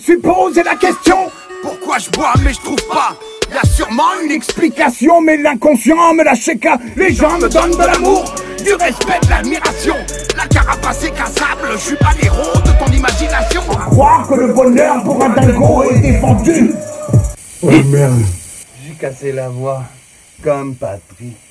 suis posé la question. Pourquoi je bois mais je trouve pas? Y'a sûrement une Explication, mais l'inconscient me lâche qu'à. Les gens me donnent de l'amour, du respect, de l'admiration. La carapace est cassable, je suis pas l'héros de ton imagination. Croire que le bonheur pour un dingo est défendu. Oh merde. J'ai cassé la voix comme Patrick.